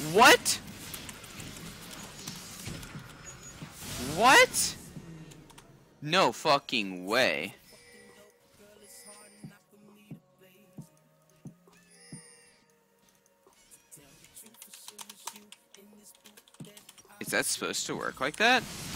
What? What? No fucking way. Is that supposed to work like that?